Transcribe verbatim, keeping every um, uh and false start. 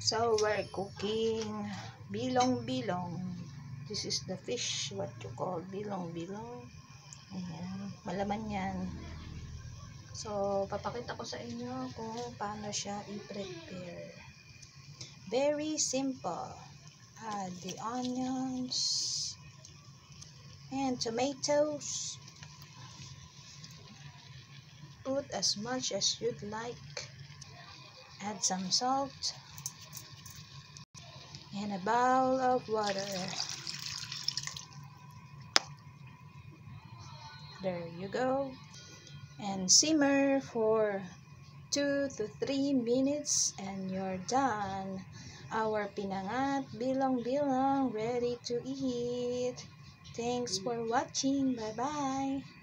So we're cooking bilong-bilong. This is the fish, what you call bilong-bilong. Ayan, malaman yan. So, papakita ko sa inyo kung paano siya i-prepare. Very simple. Add the onions and tomatoes. Put as much as you'd like. Add some salt and a bowl of water. There you go. And simmer for two to three minutes and you're done. Our pinangat bilong-bilong ready to eat. Thanks for watching. Bye bye.